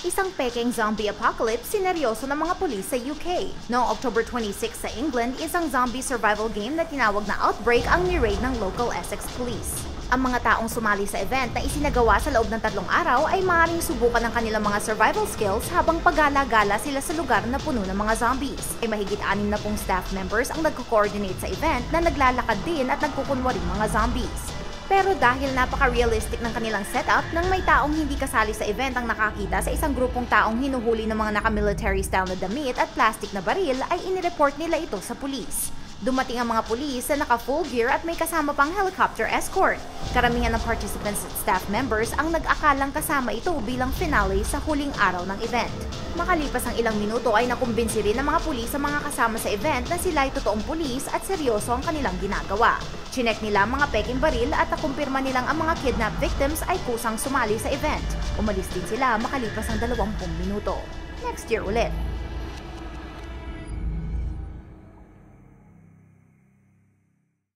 Isang pekeng zombie apocalypse sineryoso ng mga pulis sa UK. Noong October 26 sa England, isang zombie survival game na tinawag na Outbreak ang ni-raid ng local Essex Police. Ang mga taong sumali sa event na isinagawa sa loob ng 3 araw ay maaaring subukan ng kanilang mga survival skills habang pagala-gala sila sa lugar na puno ng mga zombies. Ay mahigit 60 staff members ang nagko-coordinate sa event na naglalakad din at nagkukunwaring mga zombies. Pero dahil napaka-realistic ng kanilang setup, nang may taong hindi kasali sa event ang nakakita sa isang grupong taong hinuhuli ng mga naka-military style na damit at plastic na baril, ay inireport nila ito sa pulis. Dumating ang mga pulis na naka-full gear at may kasama pang helicopter escort. Karamihan ng participants at staff members ang nag-akalang kasama ito bilang finale sa huling araw ng event. Makalipas ang ilang minuto ay nakumbinsi rin ng mga pulis sa mga kasama sa event na sila ay totoong pulis at seryoso ang kanilang ginagawa. Chinek nila ang mga peking baril at nakumpirma nilang ang mga kidnap victims ay kusang sumali sa event. Umalis din sila makalipas ang 20 minuto. Next year ulit.